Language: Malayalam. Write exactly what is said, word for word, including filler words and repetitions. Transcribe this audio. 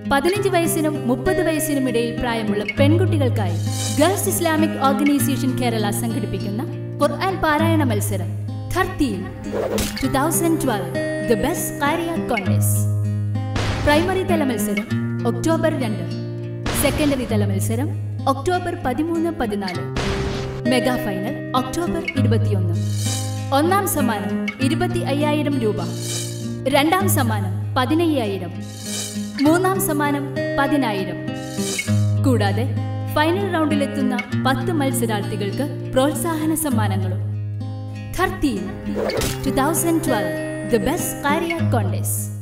പതിനഞ്ച് വയസ്സിനും മുപ്പത് വയസ്സിനും ഇടയിൽ പ്രായമുള്ള പെൺകുട്ടികൾക്കായി ഗേൾസ് ഇസ്ലാമിക് ഓർഗനൈസേഷൻ കേരള സംഘടിപ്പിക്കുന്ന ഖുർആൻ പാരായണ മത്സരം thartheel twenty twelve the best ഖാരിയ കോൺടെസ്റ്റ്. പ്രൈമറി തല മത്സരം ഒക്ടോബർ രണ്ട്, സെക്കൻഡറി തല മത്സരം ഒക്ടോബർ പതിമൂന്ന് പതിനാല്, മെഗാ ഫൈനൽ ഒക്ടോബർ ഇരുപത്തിയൊന്ന്. ഒന്നാം സമ്മാനം ഇരുപത്തി അയ്യായിരം രൂപ, രണ്ടാം സമ്മാനം പതിനയ്യായിരം, മൂന്നാം സമ്മാനം പതിനായിരം. കൂടാതെ ഫൈനൽ റൗണ്ടിലെത്തുന്ന പത്ത് മത്സരാർത്ഥികൾക്ക് പ്രോത്സാഹന സമ്മാനങ്ങളും. thartheel twenty twelve the best ഖാരിയ കോൺടെസ്റ്റ്.